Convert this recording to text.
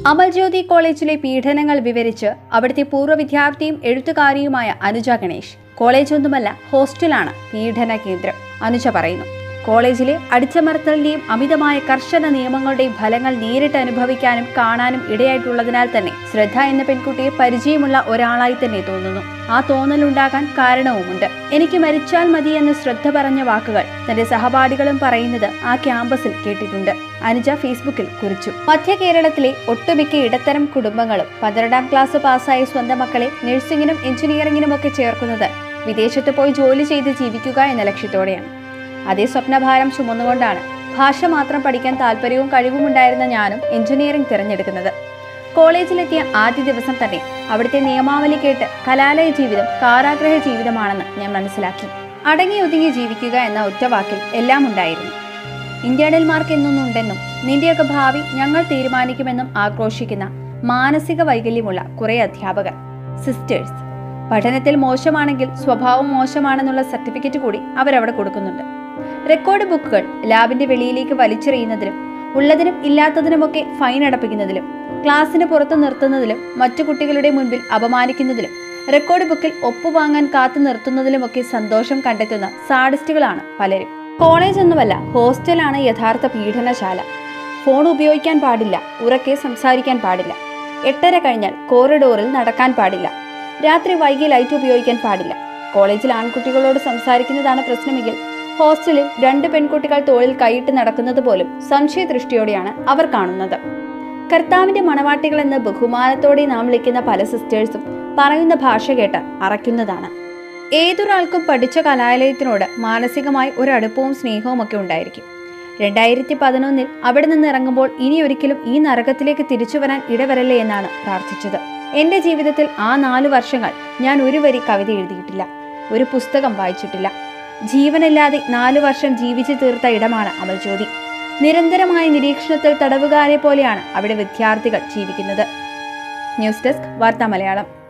അമൽജ്യോതി കോളേജിലെ പീഡനങ്ങൾ വിവരിച്ച് അവിടുത്തെ പൂർവ്വ വിദ്യാർത്ഥിയും എഴുത്തുകാരിയുമായ അനുജ ഗണേഷ്. കോളേജ് ഒന്നുമല്ല, ഹോസ്റ്റലാണ് പീഡന കേന്ദ്രം. അനുജ പറയുന്നു, കോളേജിലെ അടിച്ചമർത്തലിന്റെയും അമിതമായ കർശന നിയമങ്ങളുടെയും ഫലങ്ങൾ നേരിട്ട് അനുഭവിക്കാനും കാണാനും ഇടയായിട്ടുള്ളതിനാൽ തന്നെ ശ്രദ്ധ എന്ന പെൺകുട്ടിയെ പരിചയമുള്ള ഒരാളായി തന്നെ തോന്നുന്നു. ആ തോന്നലുണ്ടാകാൻ കാരണവുമുണ്ട്. എനിക്ക് മരിച്ചാൽ മതി എന്ന് ശ്രദ്ധ പറഞ്ഞ വാക്കുകൾ തന്റെ സഹപാഠികളും പറയുന്നത് ആ ക്യാമ്പസിൽ കേട്ടിട്ടുണ്ട്. അനുജ ഫേസ്ബുക്കിൽ കുറിച്ചു. മധ്യ കേരളത്തിലെ ഒട്ടുമിക്ക ഇടത്തരം കുടുംബങ്ങളും 12ാം ക്ലാസ് പാസ്സായ സ്വന്തം മക്കളെ നഴ്സിംഗിനും എഞ്ചിനീയറിംഗിനുമൊക്കെ ചേർക്കുന്നത് വിദേശത്ത് പോയി ജോലി ചെയ്ത് ജീവിക്കുക എന്ന ലക്ഷ്യത്തോടെയാണ്. അതേ സ്വപ്നഭാരം ചുമന്നുകൊണ്ടാണ് ഭാഷ മാത്രം പഠിക്കാൻ താല്പര്യവും കഴിവുമുണ്ടായിരുന്ന ഞാനും എഞ്ചിനീയറിംഗ് തിരഞ്ഞെടുക്കുന്നത്. കോളേജിലെത്തിയ ആദ്യ ദിവസം തന്നെ അവിടുത്തെ നിയമാവലി കേട്ട് കലാലയ ജീവിതം കാരാഗ്രഹ ജീവിതമാണെന്ന് ഞാൻ മനസ്സിലാക്കി. അടങ്ങി ഒതുങ്ങി ജീവിക്കുക എന്ന ഒറ്റ വാക്കിൽ എല്ലാം ഉണ്ടായിരുന്നു. ഇന്റേണൽ മാർക്ക് എന്നൊന്നുണ്ടെന്നും നിന്റെയൊക്കെ ഭാവി ഞങ്ങൾ തീരുമാനിക്കുമെന്നും ആക്രോശിക്കുന്ന മാനസിക വൈകല്യമുള്ള കുറെ അധ്യാപകർ, സിസ്റ്റേഴ്സ്. പഠനത്തിൽ മോശമാണെങ്കിൽ സ്വഭാവം മോശമാണെന്നുള്ള സർട്ടിഫിക്കറ്റ് കൂടി അവരവിടെ കൊടുക്കുന്നുണ്ട്. റെക്കോർഡ് ബുക്കുകൾ ലാബിന്റെ വെളിയിലേക്ക് വലിച്ചെറിയുന്നതിലും ഉള്ളതിനും ഇല്ലാത്തതിനുമൊക്കെ ഫൈൻ അടപ്പിക്കുന്നതിലും ക്ലാസ്സിന് പുറത്തു നിർത്തുന്നതിലും മറ്റു കുട്ടികളുടെ മുൻപിൽ അപമാനിക്കുന്നതിലും റെക്കോർഡ് ബുക്കിൽ ഒപ്പുവാങ്ങാൻ കാത്തു നിർത്തുന്നതിലുമൊക്കെ സന്തോഷം കണ്ടെത്തുന്ന സാഡിസ്റ്റുകളാണ് പലരും. കോളേജ് ഒന്നുമല്ല, ഹോസ്റ്റലാണ് യഥാർത്ഥ പീഡനശാല. ഫോൺ ഉപയോഗിക്കാൻ പാടില്ല, ഉറക്കെ സംസാരിക്കാൻ പാടില്ല, 8:30 കഴിഞ്ഞാൽ കോറിഡോറിൽ നടക്കാൻ പാടില്ല, രാത്രി വൈകി ലൈറ്റ് ഉപയോഗിക്കാൻ പാടില്ല. കോളേജിൽ ആൺകുട്ടികളോട് സംസാരിക്കുന്നതാണ് പ്രശ്നമെങ്കിൽ ഹോസ്റ്റലിൽ 2 പെൺകുട്ടികൾ തോളിൽ കൈയിട്ട് നടക്കുന്നത് പോലും സംശയദൃഷ്ടിയോടെയാണ് അവർ കാണുന്നത്. കർത്താവിന്റെ മണവാട്ടികൾ എന്ന് ബഹുമാനത്തോടെ നാം വിളിക്കുന്ന പല സിസ്റ്റേഴ്സും പറയുന്ന ഭാഷ കേട്ട് അറയ്ക്കുന്നതാണ്. ഏതൊരാൾക്കും പഠിച്ച കലാലയത്തിനോട് മാനസികമായി ഒരു അടുപ്പവും സ്നേഹവും ഒക്കെ ഉണ്ടായിരിക്കും. 2011 അവിടെ നിന്ന് ഇറങ്ങുമ്പോൾ ഇനി ഒരിക്കലും ഈ നരകത്തിലേക്ക് തിരിച്ചു വരാൻ ഇടവരല്ലേ എന്നാണ് പ്രാർത്ഥിച്ചത്. എന്റെ ജീവിതത്തിൽ ആ 4 വർഷങ്ങൾ ഞാൻ ഒരു വരി കവിത എഴുതിയിട്ടില്ല, ഒരു പുസ്തകം വായിച്ചിട്ടില്ല. ജീവനില്ലാതെ 4 വർഷം ജീവിച്ചു തീർത്ത ഇടമാണ് അമൽജ്യോതി. നിരന്തരമായ നിരീക്ഷണത്തിൽ തടവുകാരെ പോലെയാണ് അവിടെ വിദ്യാർത്ഥികൾ ജീവിക്കുന്നത്. ന്യൂസ് ഡെസ്ക് വാർത്താ മലയാളം.